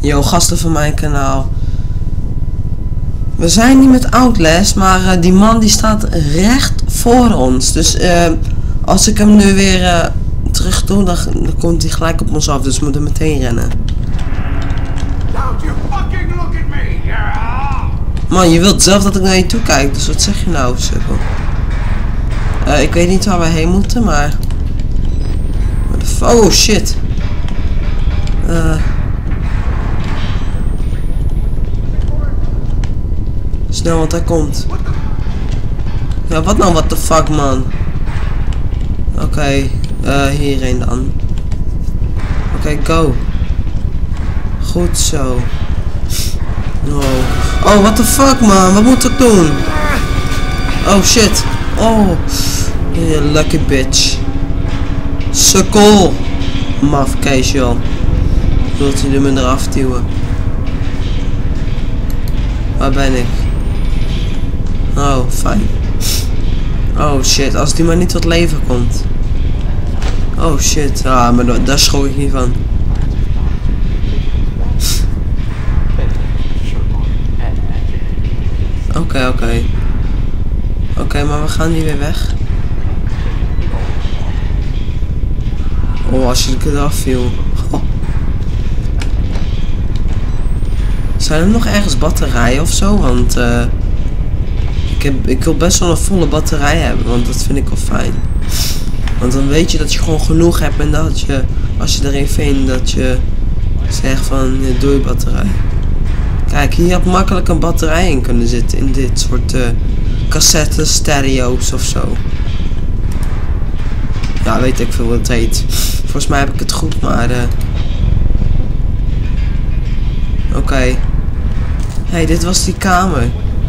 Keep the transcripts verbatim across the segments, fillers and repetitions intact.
Yo, gasten van mijn kanaal. We zijn niet met Outlast, maar uh, die man die staat recht voor ons. Dus uh, als ik hem nu weer uh, terug doe, dan, dan komt hij gelijk op ons af. Dus we moeten meteen rennen. Man, je wilt zelf dat ik naar je toe kijk, dus wat zeg je nou, sukkel? Uh, ik weet niet waar we heen moeten, maar... Oh shit. Uh... Snel, want hij komt. Ja, wat nou, what the fuck, man? Oké, okay, uh, hierheen dan. Oké, okay, go. Goed zo. Oh. Oh, what the fuck, man? Wat moet ik doen? Oh shit. Oh. You lucky bitch. Sukkel. Mafkees, joh. Wilt hij me eraf duwen? Waar ben ik? Oh, fijn. Oh shit, als die maar niet tot leven komt. Oh shit, ah, maar daar schrok ik niet van. Oké, okay, oké. Okay. Oké, okay, maar we gaan niet weer weg. Oh, als je er eraf viel. Oh. Zijn er nog ergens batterijen of zo? Want uh, ik, heb, ik wil best wel een volle batterij hebben, want dat vind ik wel fijn. Want dan weet je dat je gewoon genoeg hebt en dat je, als je erin vindt, dat je zegt van, ja, doe je batterij. Kijk, hier had makkelijk een batterij in kunnen zitten, in dit soort uh, cassette stereo's of zo. Ja, weet ik veel wat het heet. Volgens mij heb ik het goed, maar... Uh... Oké. Okay. Hey, dit was die kamer.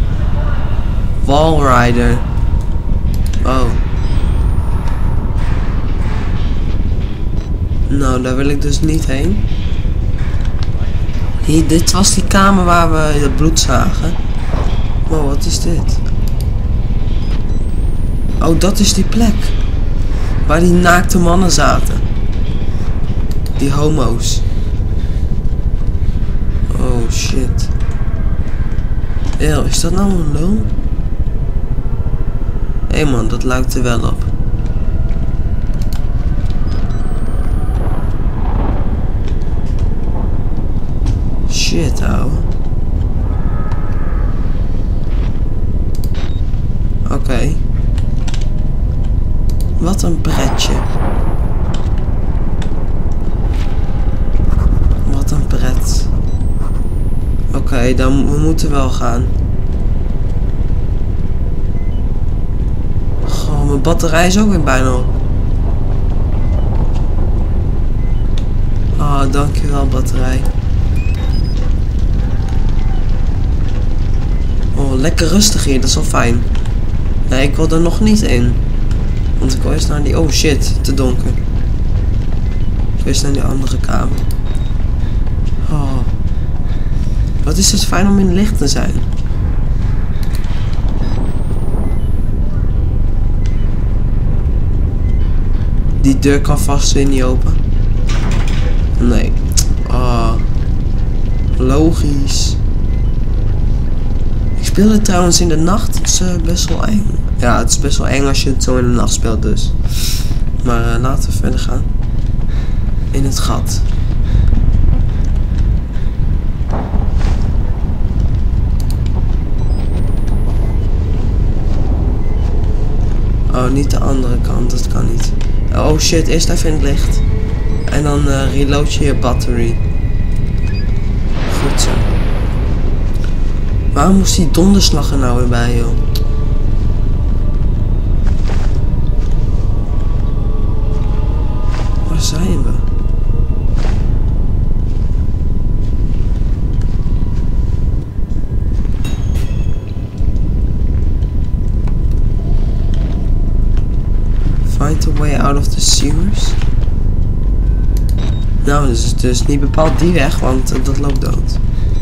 Wallrider. Oh. Nou, daar wil ik dus niet heen. Hier, dit was die kamer waar we het bloed zagen. Wow, wat is dit? Oh, dat is die plek. Waar die naakte mannen zaten. Die homo's. Oh shit. Eeuw, is dat nou een lul? Hé hey man, dat lijkt er wel op. Shit, ouwe. Oké. Okay. Wat een pretje. Wat een pret. Oké, okay, dan we moeten wel gaan. Goh, mijn batterij is ook weer bijna op. Ah, oh, dankjewel batterij. Oh, lekker rustig hier, dat is wel fijn. Nee, ik wil er nog niet in. Want ik wil eerst naar die... Oh shit, te donker. Ik wil eerst naar die andere kamer. Oh. Wat is het fijn om in het licht te zijn. Die deur kan vast weer niet open. Nee. Oh. Logisch. Ik speel het trouwens in de nacht. Het is uh, best wel eng. Ja, het is best wel eng als je het zo in de nacht speelt dus. Maar uh, laten we verder gaan. In het gat. Oh, niet de andere kant. Dat kan niet. Oh shit, eerst even in het licht. En dan uh, reload je je battery. Goed zo. Waarom moest die donderslag er nou weer bij, joh? Waar zijn we? Find a way out of the sewers? Nou, dus het is niet bepaald die weg, want uh, dat loopt dood.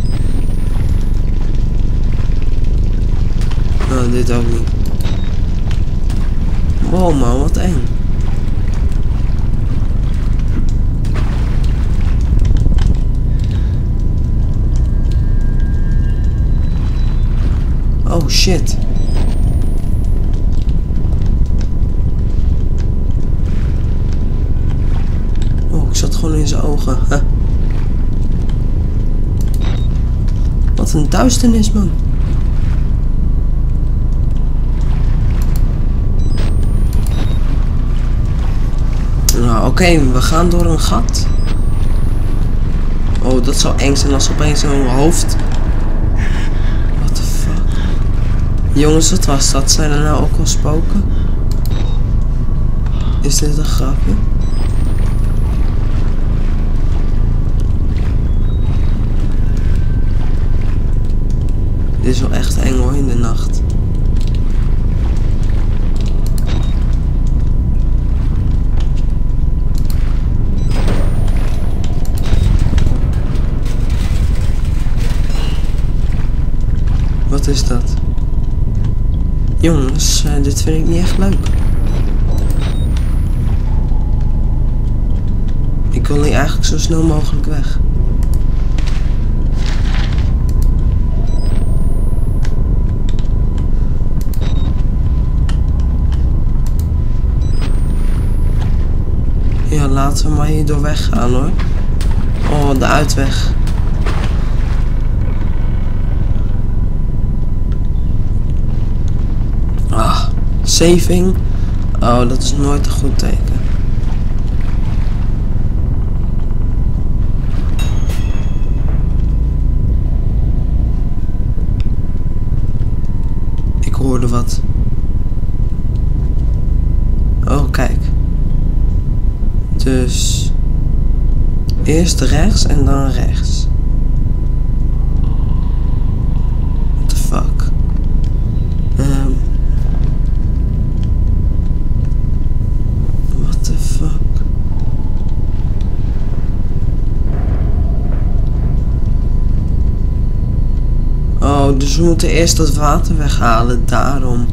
Nou, dit ook niet. Wow man, wat eng. shit. Oh, ik zat gewoon in zijn ogen. Huh. Wat een duisternis, man. Nou, oké, okay, we gaan door een gat. Oh, dat zou eng zijn als opeens zo'n hoofd. What the fuck? Jongens, wat was dat? Zijn er nou ook al spoken? Is dit een grapje? Dit is wel echt eng hoor, in de nacht. Wat is dat? Jongens, uh, dit vind ik niet echt leuk. Ik wil hier eigenlijk zo snel mogelijk weg. Ja, laten we maar hier door weggaan hoor. Oh, de uitweg. Ah, saving. Oh, dat is nooit een goed teken. Ik hoorde wat. Oh, kijk. Dus eerst rechts en dan rechts. What the fuck? Um, what the fuck? Oh, dus we moeten eerst dat water weghalen, daarom.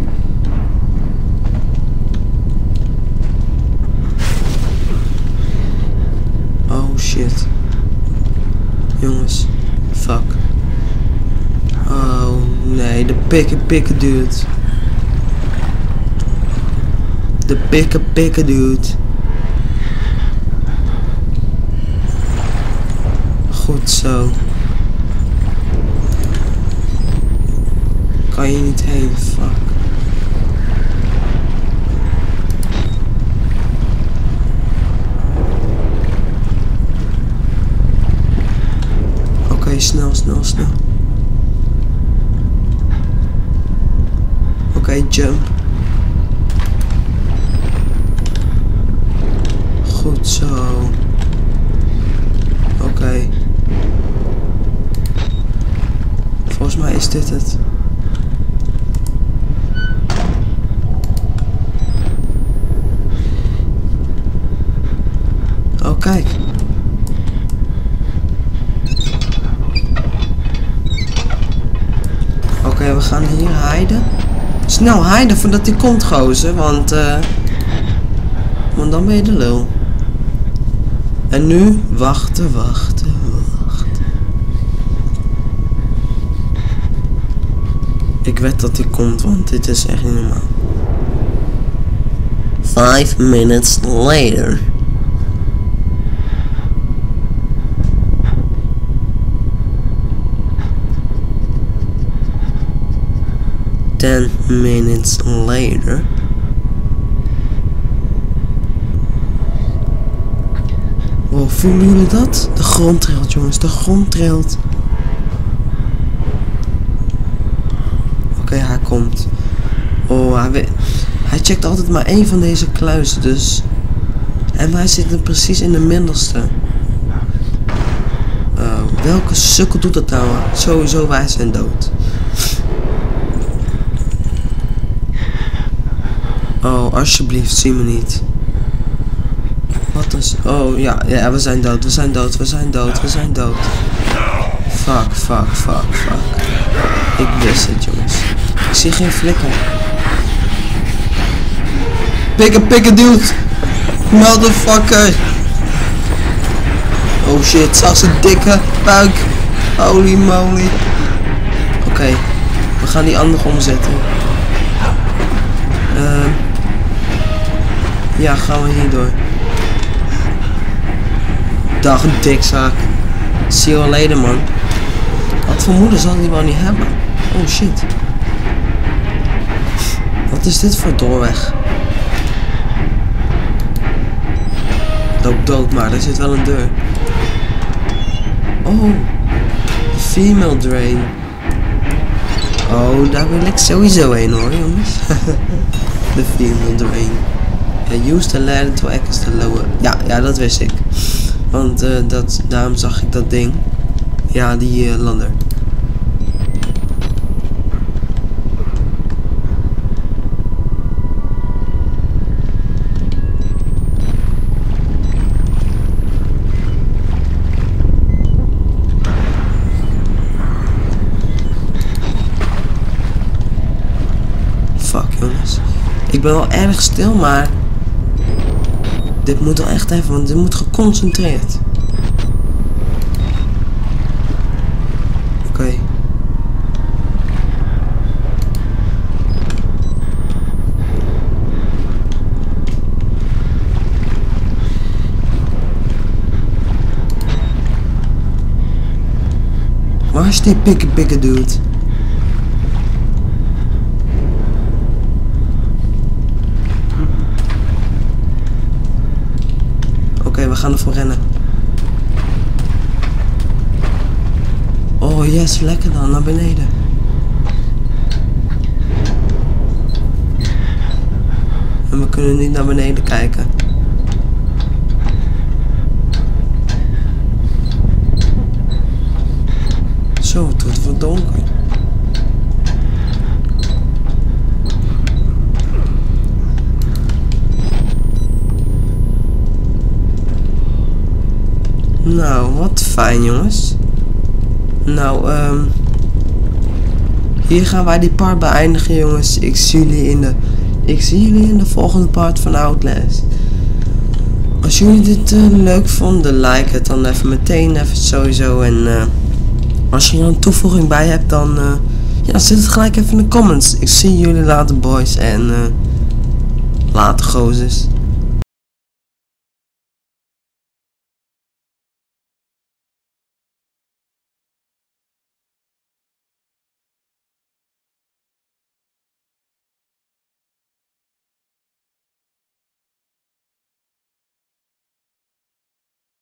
Shit. Jongens. Fuck. Oh nee, de pikke pikke dude. De pikke pikke dude. Goed zo. Kan je niet heen, fuck. Snel, snel, snel. Oké, okay, jump. Goed zo. Oké. Okay. Volgens mij is dit het. Oh, kijk. Oké, okay, we gaan hier hiden. Snel hiden voordat hij komt, gozer, want uh, want dan ben je de lul. En nu wachten, wachten, wachten. Ik weet dat hij komt, want dit is echt niet normaal. Five minutes later. Ten minutes later. Wow, voelen jullie dat? De grond trilt, jongens, de grond trilt. Oké, okay, hij komt. Oh, hij, weet, hij checkt altijd maar één van deze kluizen, dus. En wij zitten precies in de middelste. Uh, welke sukkel doet dat nou? Sowieso, wij zijn dood. Oh, alsjeblieft, zie me niet. Wat is... Oh, ja, ja, we zijn dood, we zijn dood, we zijn dood, we zijn dood. Fuck, fuck, fuck, fuck. Ik wist het, jongens. Ik zie geen flikker. Pikke, pikke, dude. Motherfucker. Oh shit, zag zijn dikke buik. Holy moly. Oké, okay, we gaan die andere omzetten. Uh, ja, gaan we hierdoor. Dag, dikzak. See you later, man. Wat voor moeder zal die wel niet hebben? Oh shit. Wat is dit voor doorweg? Loop dood, maar er zit wel een deur. Oh, de female drain. Oh, daar wil ik sowieso heen hoor, jongens. De female drain. Yeah, use the ladder to access the lower. Ja, ja, dat wist ik. Want uh, dat, daarom zag ik dat ding. Ja, die uh, ladder. Fuck jongens. Ik ben wel erg stil, maar dit moet wel echt even, want dit moet geconcentreerd. Oké. Okay. Waar is die pikke pikke dude? Oké, okay, we gaan ervoor rennen. Oh yes, lekker dan, naar beneden. En we kunnen niet naar beneden kijken. Zo, het wordt wat donker. Nou, wat fijn jongens. Nou, um, hier gaan wij die part beëindigen jongens. Ik zie jullie in de, ik zie jullie in de volgende part van Outlast. Als jullie dit uh, leuk vonden, like het dan even meteen, even sowieso. En uh, als je er een toevoeging bij hebt, dan uh, ja, zet het gelijk even in de comments. Ik zie jullie later boys en uh, later gozers.